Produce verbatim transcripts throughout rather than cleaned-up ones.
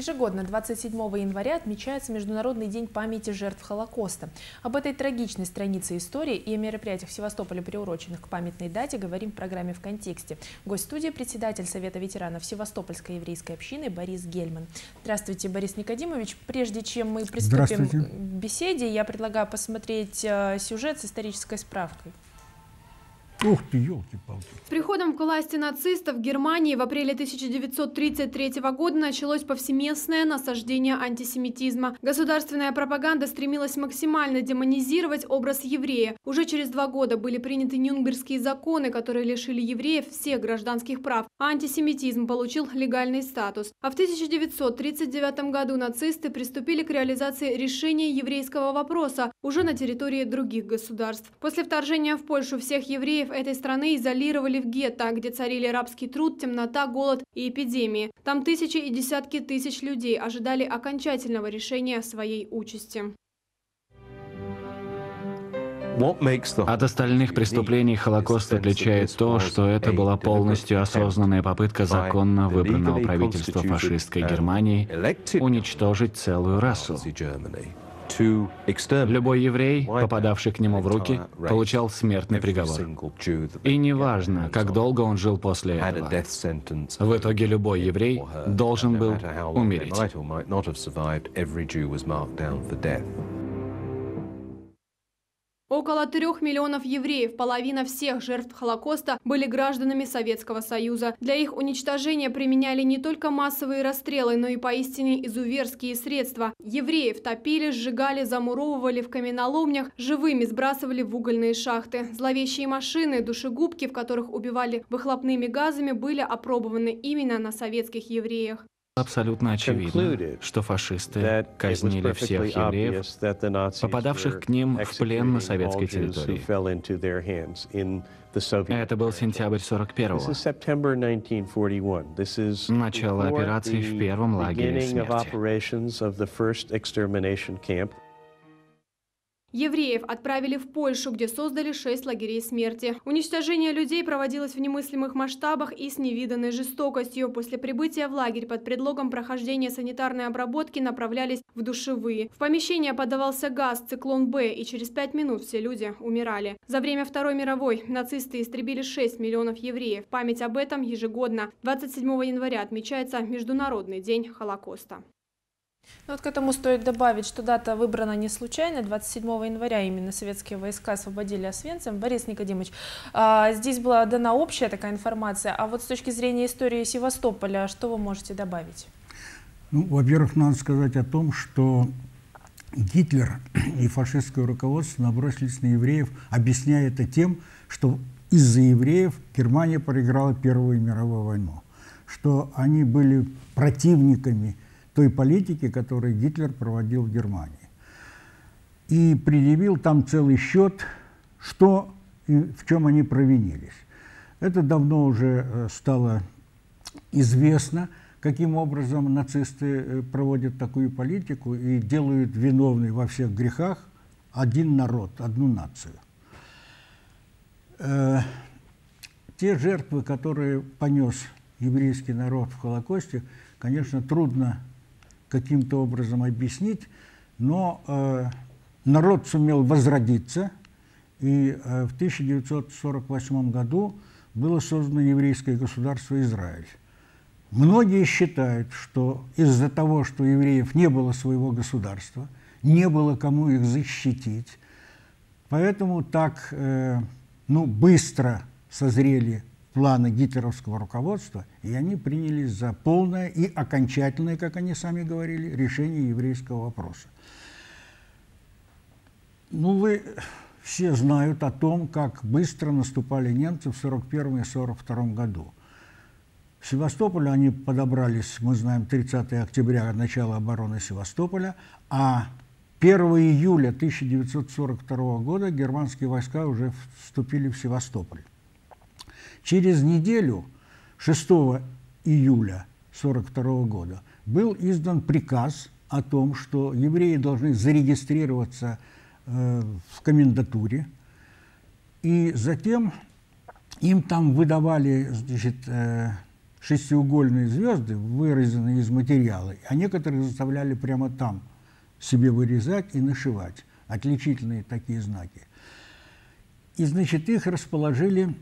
Ежегодно двадцать седьмого января отмечается Международный день памяти жертв Холокоста. Об этой трагичной странице истории и о мероприятиях в Севастополе, приуроченных к памятной дате, говорим в программе «В контексте». Гость студии – председатель Совета ветеранов Севастопольской еврейской общины Борис Гельман. Здравствуйте, Борис Никодимович. Прежде чем мы приступим к беседе, я предлагаю посмотреть сюжет с исторической справкой. Ух ты, елки-палки. С приходом к власти нацистов в Германии в апреле тысяча девятьсот тридцать третьего года началось повсеместное насаждение антисемитизма. Государственная пропаганда стремилась максимально демонизировать образ еврея. Уже через два года были приняты Нюрнбергские законы, которые лишили евреев всех гражданских прав, а антисемитизм получил легальный статус. А в тысяча девятьсот тридцать девятом году нацисты приступили к реализации решения еврейского вопроса уже на территории других государств. После вторжения в Польшу всех евреев этой страны изолировали в гетто, где царили рабский труд, темнота, голод и эпидемии. Там тысячи и десятки тысяч людей ожидали окончательного решения своей участи. От остальных преступлений Холокост отличает то, что это была полностью осознанная попытка законно выбранного правительства фашистской Германии уничтожить целую расу. Любой еврей, попадавший к нему в руки, получал смертный приговор. И неважно, как долго он жил после этого. В итоге любой еврей должен был умереть. Около трех миллионов евреев, половина всех жертв Холокоста, были гражданами Советского Союза. Для их уничтожения применяли не только массовые расстрелы, но и поистине изуверские средства. Евреев топили, сжигали, замуровывали в каменоломнях, живыми сбрасывали в угольные шахты. Зловещие машины, душегубки, в которых убивали выхлопными газами, были опробованы именно на советских евреях. Абсолютно очевидно, что фашисты казнили всех евреев, попадавших к ним в плен на советской территории. Это был сентябрь сорок первого. Начало операции в первом лагере смерти. Евреев отправили в Польшу, где создали шесть лагерей смерти. Уничтожение людей проводилось в немыслимых масштабах и с невиданной жестокостью. После прибытия в лагерь под предлогом прохождения санитарной обработки направлялись в душевые. В помещение подавался газ «Циклон Б», и через пять минут все люди умирали. За время Второй мировой нацисты истребили шесть миллионов евреев. Память об этом ежегодно двадцать седьмого января отмечается Международный день Холокоста. Вот к этому стоит добавить, что дата выбрана не случайно. двадцать седьмого января именно советские войска освободили Освенцим. Борис Никодимович, а, здесь была дана общая такая информация, а вот с точки зрения истории Севастополя, что вы можете добавить? Ну, во-первых, надо сказать о том, что Гитлер и фашистское руководство набросились на евреев, объясняя это тем, что из-за евреев Германия проиграла Первую мировую войну, что они были противниками той политики, которую Гитлер проводил в Германии. И предъявил там целый счет, что и в чем они провинились. Это давно уже стало известно, каким образом нацисты проводят такую политику и делают виновной во всех грехах один народ, одну нацию. Э, те жертвы, которые понес еврейский народ в Холокосте, конечно, трудно каким-то образом объяснить, но э, народ сумел возродиться, и э, в тысяча девятьсот сорок восьмом году было создано еврейское государство Израиль. Многие считают, что из-за того, что у евреев не было своего государства, не было кому их защитить, поэтому так э, ну, быстро созрели планы гитлеровского руководства, и они принялись за полное и окончательное, как они сами говорили, решение еврейского вопроса. Ну, вы все знают о том, как быстро наступали немцы в сорок первом и сорок втором году. В Севастополе они подобрались, мы знаем, тридцатого октября, начало обороны Севастополя, а первого июля тысяча девятьсот сорок второго года германские войска уже вступили в Севастополь. Через неделю, шестого июля сорок второго года, был издан приказ о том, что евреи должны зарегистрироваться э, в комендатуре, и затем им там выдавали, значит, э, шестиугольные звезды, вырезанные из материала, а некоторые заставляли прямо там себе вырезать и нашивать. Отличительные такие знаки. И, значит, их расположили,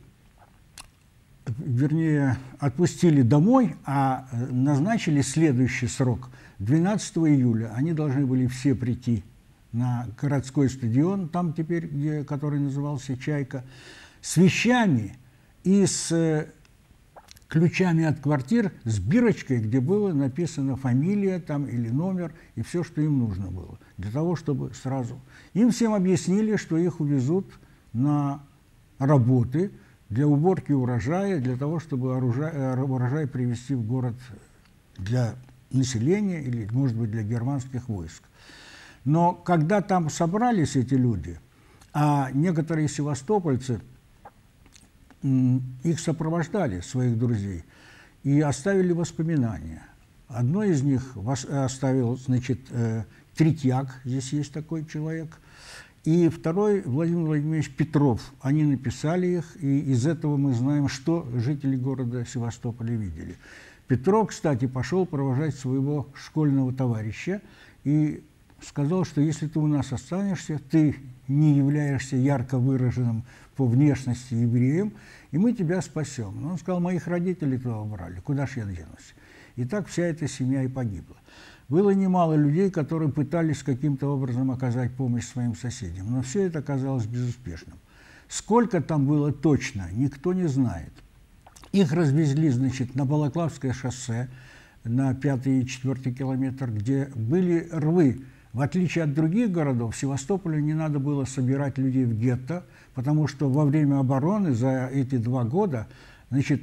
вернее, отпустили домой, а назначили следующий срок. двенадцатого июля они должны были все прийти на городской стадион, там теперь, где, который назывался «Чайка», с вещами и с ключами от квартир, с бирочкой, где было написано фамилия там, или номер, и все, что им нужно было, для того, чтобы сразу... Им всем объяснили, что их увезут на работы для уборки урожая, для того, чтобы урожай, урожай привезти в город для населения или, может быть, для германских войск. Но когда там собрались эти люди, а некоторые севастопольцы их сопровождали, своих друзей, и оставили воспоминания. Одно из них оставил, значит, Третьяк, здесь есть такой человек, и второй Владимир Владимирович Петров. Они написали их, и из этого мы знаем, что жители города Севастополя видели. Петров, кстати, пошел провожать своего школьного товарища и сказал, что если ты у нас останешься, ты не являешься ярко выраженным по внешности евреем, и мы тебя спасем. Но он сказал, моих родителей туда убрали, куда ж я денусь? И так вся эта семья и погибла. Было немало людей, которые пытались каким-то образом оказать помощь своим соседям, но все это оказалось безуспешным. Сколько там было точно, никто не знает. Их развезли, значит, на Балаклавское шоссе, на пятый и четвертый километр, где были рвы. В отличие от других городов, в Севастополе не надо было собирать людей в гетто, потому что во время обороны за эти два года, значит,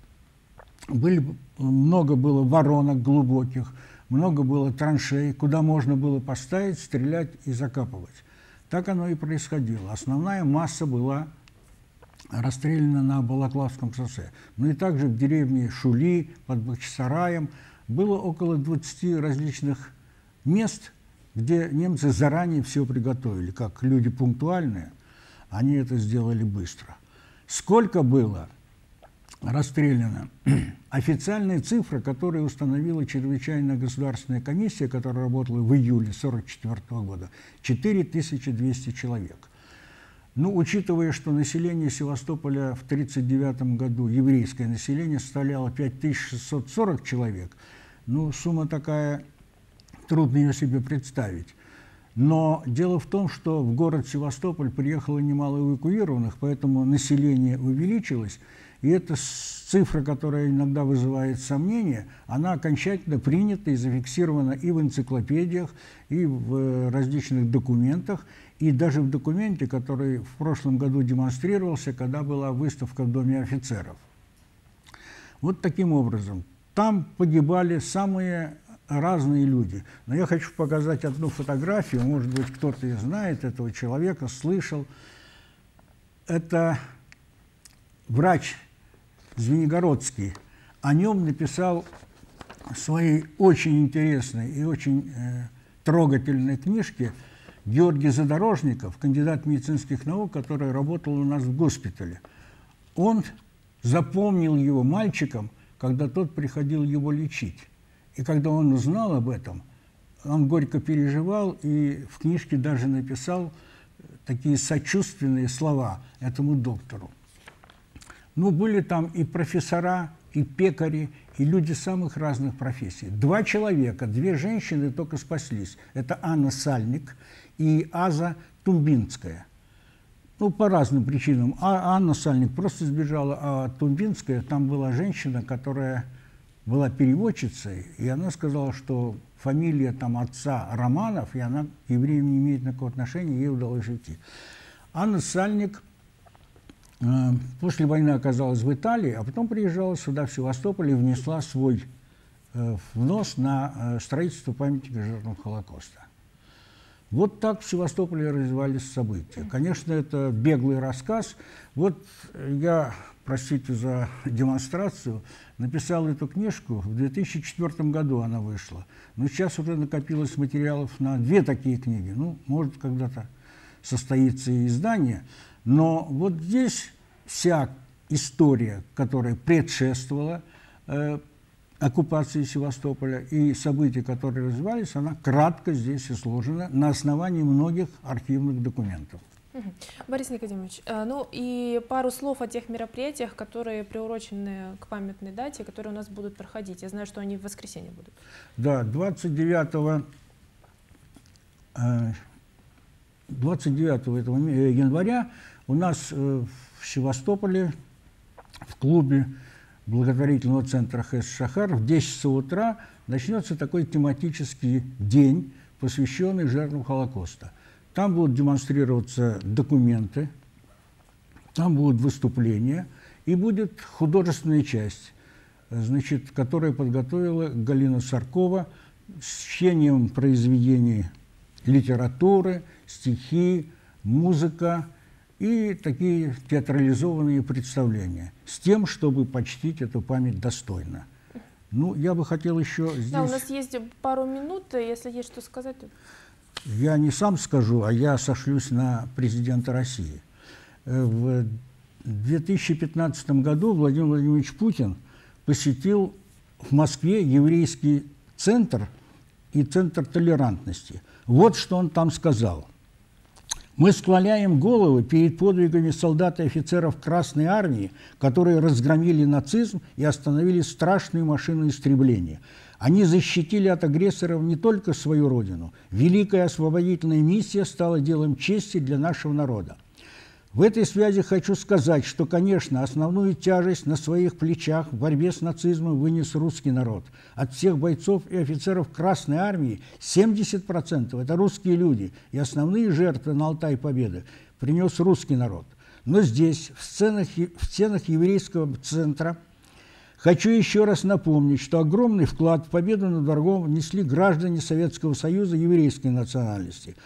были, много было воронок глубоких, много было траншей, куда можно было поставить, стрелять и закапывать. Так оно и происходило. Основная масса была расстреляна на Балаклавском шоссе. Ну и также в деревне Шули, под Бахчисараем, было около двадцати различных мест, где немцы заранее все приготовили. Как люди пунктуальные, они это сделали быстро. Сколько было расстреляно? Официальная цифра, которую установила чрезвычайная государственная комиссия, которая работала в июле тысяча девятьсот сорок четвёртого года, четыре тысячи двести человек. Ну, учитывая, что население Севастополя в тысяча девятьсот тридцать девятом году, еврейское население, составляло пять тысяч шестьсот сорок человек, ну, сумма такая, трудно ее себе представить. Но дело в том, что в город Севастополь приехало немало эвакуированных, поэтому население увеличилось, и эта цифра, которая иногда вызывает сомнения, она окончательно принята и зафиксирована и в энциклопедиях, и в различных документах, и даже в документе, который в прошлом году демонстрировался, когда была выставка в Доме офицеров. Вот таким образом. Там погибали самые разные люди. Но я хочу показать одну фотографию, может быть, кто-то и знает этого человека, слышал. Это врач Звенигородский. О нем написал в своей очень интересной и очень э, трогательной книжке Георгий Задорожников, кандидат медицинских наук, который работал у нас в госпитале. Он запомнил его мальчиком, когда тот приходил его лечить. И когда он узнал об этом, он горько переживал и в книжке даже написал такие сочувственные слова этому доктору. Ну, были там и профессора, и пекари, и люди самых разных профессий. Два человека, две женщины только спаслись. Это Анна Сальник и Аза Тумбинская. Ну, по разным причинам. А Анна Сальник просто сбежала, а Тумбинская, там была женщина, которая была переводчицей, и она сказала, что фамилия там отца Романов, и она к евреям не имеет никакого отношения, ей удалось уйти. Анна Сальник э, после войны оказалась в Италии, а потом приезжала сюда, в Севастополь, и внесла свой э, внос на э, строительство памятника жертвам Холокоста. Вот так в Севастополе развивались события. Конечно, это беглый рассказ. Вот я, простите за демонстрацию, написал эту книжку, в две тысячи четвёртом году она вышла. Но сейчас уже накопилось материалов на две такие книги. Ну, может, когда-то состоится и издание. Но вот здесь вся история, которая предшествовала э, оккупации Севастополя и событий, которые развивались, она кратко здесь изложена на основании многих архивных документов. Борис Никодимович, ну и пару слов о тех мероприятиях, которые приурочены к памятной дате, которые у нас будут проходить. Я знаю, что они в воскресенье будут. Да, двадцать девятого января у нас в Севастополе в клубе благотворительного центра Хэс Шахар в десять часов утра начнется такой тематический день, посвященный жертвам Холокоста. Там будут демонстрироваться документы, там будут выступления и будет художественная часть, значит, которую подготовила Галина Саркова с чтением произведений литературы, стихи, музыка и такие театрализованные представления, с тем, чтобы почтить эту память достойно. Ну, я бы хотел еще здесь... Да, у нас есть пару минут, если есть что сказать. То... Я не сам скажу, а я сошлюсь на президента России. В две тысячи пятнадцатом году Владимир Владимирович Путин посетил в Москве еврейский центр и центр толерантности. Вот что он там сказал. «Мы склоняем головы перед подвигами солдат и офицеров Красной Армии, которые разгромили нацизм и остановили страшную машину истребления. Они защитили от агрессоров не только свою родину. Великая освободительная миссия стала делом чести для нашего народа. В этой связи хочу сказать, что, конечно, основную тяжесть на своих плечах в борьбе с нацизмом вынес русский народ. От всех бойцов и офицеров Красной Армии семьдесят процентов это русские люди, и основные жертвы на Алтае Победы принес русский народ. Но здесь, в стенах, в стенах еврейского центра, хочу еще раз напомнить, что огромный вклад в победу над врагом внесли граждане Советского Союза еврейской национальности.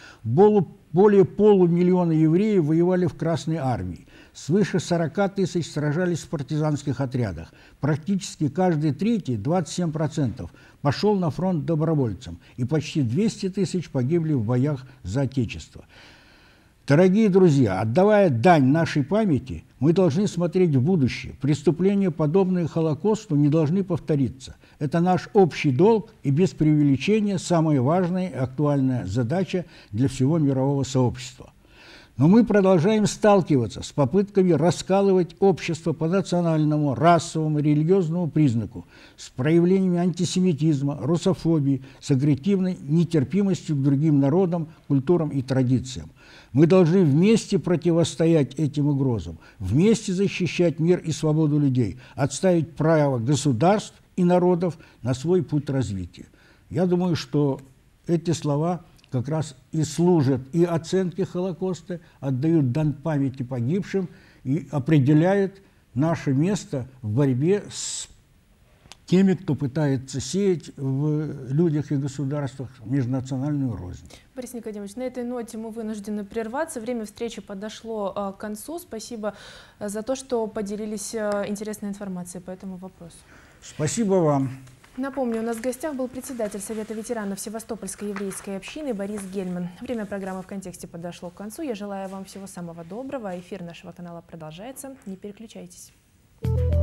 Более полумиллиона евреев воевали в Красной Армии. Свыше сорока тысяч сражались в партизанских отрядах. Практически каждый третий, двадцать семь процентов, пошел на фронт добровольцем. И почти двести тысяч погибли в боях за Отечество. Дорогие друзья, отдавая дань нашей памяти, мы должны смотреть в будущее. Преступления, подобные Холокосту, не должны повториться. Это наш общий долг и без преувеличения самая важная и актуальная задача для всего мирового сообщества. Но мы продолжаем сталкиваться с попытками раскалывать общество по национальному, расовому, религиозному признаку, с проявлениями антисемитизма, русофобии, с агрессивной нетерпимостью к другим народам, культурам и традициям. Мы должны вместе противостоять этим угрозам, вместе защищать мир и свободу людей, отставить право государств и народов на свой путь развития. Я думаю, что эти слова как раз и служат и оценке Холокоста, отдают дань памяти погибшим и определяют наше место в борьбе с теми, кто пытается сеять в людях и государствах межнациональную рознь. Борис Никодимович, на этой ноте мы вынуждены прерваться. Время встречи подошло к концу. Спасибо за то, что поделились интересной информацией по этому вопросу. Спасибо вам. Напомню, у нас в гостях был председатель Совета ветеранов Севастопольской еврейской общины Борис Гельман. Время программы «В контексте» подошло к концу. Я желаю вам всего самого доброго. Эфир нашего канала продолжается. Не переключайтесь.